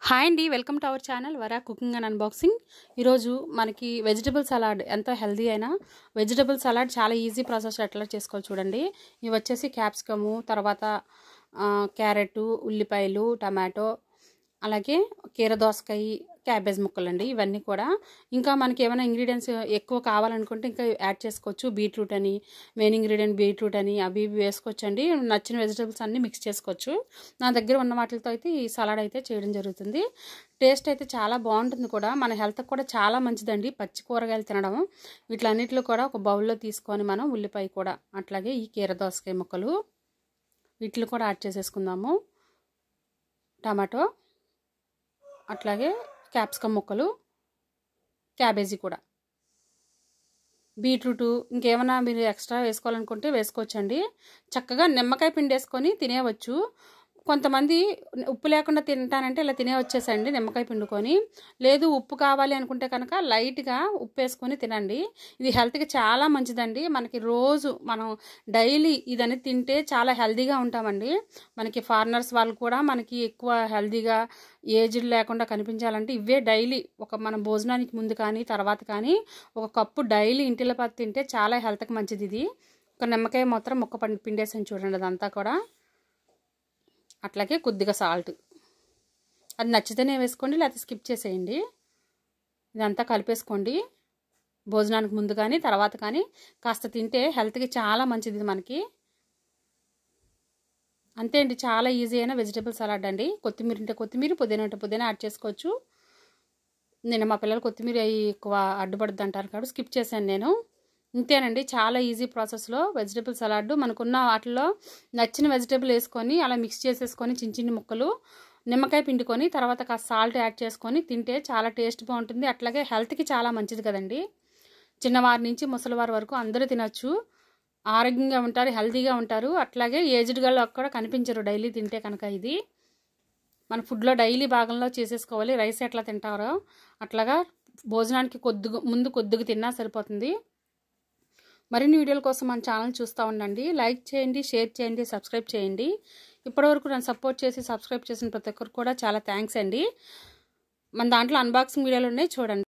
Hi అండి, welcome to our channel Vara cooking and unboxing. ఈరోజు మనకి వెజిటబుల్ సలాడ్ ఎంతో హెల్దీ అయినా వెజిటబుల్ సలాడ్ చాలా ఈజీ ప్రాసెస్ ఎట్లా చేసుకోవాలి చూడండి. ఇవి వచ్చేసి క్యాప్సికము, తర్వాత క్యారెట్, ఉల్లిపాయలు, టమాటో, అలాగే కీరదోసకాయ, క్యాబేజ్ ముక్కలండి. ఇవన్నీ కూడా ఇంకా మనకి ఏమైనా ఇంగ్రీడియంట్స్ ఎక్కువ కావాలనుకుంటే ఇంకా యాడ్ చేసుకోవచ్చు. బీట్రూట్ అని, మెయిన్ ఇంగ్రీడియంట్ బీట్రూట్ అని అవి ఇవి వేసుకోవచ్చు అండి. నచ్చిన వెజిటబుల్స్ అన్నీ మిక్స్ చేసుకోవచ్చు. నా దగ్గర ఉన్న వాటితో అయితే ఈ సలాడ్ అయితే చేయడం జరుగుతుంది. టేస్ట్ అయితే చాలా బాగుంటుంది కూడా, మన హెల్త్కి కూడా చాలా మంచిదండి పచ్చి కూరగాయలు తినడం. వీటిలన్నిటిలో కూడా ఒక బౌల్లో తీసుకొని మనం ఉల్లిపాయ కూడా, అట్లాగే ఈ కీరదోసకాయ ముక్కలు వీటిని కూడా యాడ్ చేసేసుకుందాము. టమాటో, అట్లాగే క్యాప్సికమ్ ముక్కలు, క్యాబేజీ కూడా, బీట్రూటు, ఇంకేమైనా మీరు ఎక్స్ట్రా వేసుకోవాలనుకుంటే వేసుకోవచ్చండి. చక్కగా నిమ్మకాయ పిండి వేసుకొని తినేవచ్చు. కొంతమంది ఉప్పు లేకుండా తింటానంటే ఇలా తినేవచ్చేసండి నిమ్మకాయ పిండుకొని. లేదు ఉప్పు కావాలి అనుకుంటే కనుక లైట్గా ఉప్పు వేసుకొని తినండి. ఇది హెల్త్కి చాలా మంచిదండి. మనకి రోజు మనం డైలీ ఇదని తింటే చాలా హెల్తీగా ఉంటామండి. మనకి ఫారినర్స్ వాళ్ళు కూడా మనకి ఎక్కువ హెల్తీగా ఏజ్డ్ లేకుండా కనిపించాలంటే ఇవే డైలీ మన భోజనానికి ముందు కానీ తర్వాత కానీ ఒక కప్పు డైలీ ఇంటిలో పత్తి తింటే చాలా హెల్త్కి మంచిది. ఇది ఒక నిమ్మకాయ మాత్రం ముక్క పిండేసాను చూడండి అదంతా కూడా. అట్లాగే కొద్దిగా సాల్ట్, అది నచ్చితేనే వేసుకోండి లేకపోతే స్కిప్ చేసేయండి. ఇదంతా కలిపేసుకోండి. భోజనానికి ముందు కానీ తర్వాత కానీ కాస్త తింటే హెల్త్కి చాలా మంచిది మనకి. అంతే అండి, చాలా ఈజీ అయిన వెజిటబుల్ సలాడ్ అండి. కొత్తిమీర ఉంటే కొత్తిమీర, పుదీనా ఉంటే పుదీనా యాడ్ చేసుకోవచ్చు. నేను మా పిల్లలు కొత్తిమీర ఎక్కువ అడ్డుపడుద్ది అంటారు కాబట్టి స్కిప్ చేశాను నేను. ఇంతేనండి, చాలా ఈజీ ప్రాసెస్లో వెజిటబుల్ సలాడ్. మనకున్న వాటిలో నచ్చిన వెజిటబుల్ వేసుకొని అలా మిక్స్ చేసేసుకొని చిన్న చిన్న ముక్కలు నిమ్మకాయ పిండుకొని తర్వాత కాస్త సాల్ట్ యాడ్ చేసుకొని తింటే చాలా టేస్ట్ బాగుంటుంది. అట్లాగే హెల్త్కి చాలా మంచిది కదండి. చిన్నవారి నుంచి ముసలివారి వరకు అందరూ తినచ్చు, ఆరోగ్యంగా ఉంటారు, హెల్తీగా ఉంటారు. అట్లాగే ఏజ్డ్ వాళ్ళు కూడా కనిపించరు డైలీ తింటే కనుక. ఇది మన ఫుడ్లో డైలీ భాగంలో చేసేసుకోవాలి. రైస్ ఎట్లా తింటారో అట్లాగా భోజనానికి కొద్దిగా తిన్నా సరిపోతుంది. మరిన్ని వీడియోల కోసం మన ఛానల్ చూస్తూ ఉండండి. లైక్ చేయండి, షేర్ చేయండి, సబ్స్క్రైబ్ చేయండి. ఇప్పటివరకు నన్ను సపోర్ట్ చేసి సబ్స్క్రైబ్ చేసిన ప్రతి ఒక్కరు కూడా చాలా థ్యాంక్స్ అండి. మన దాంట్లో అన్బాక్సింగ్ వీడియోలు ఉన్నాయి చూడండి.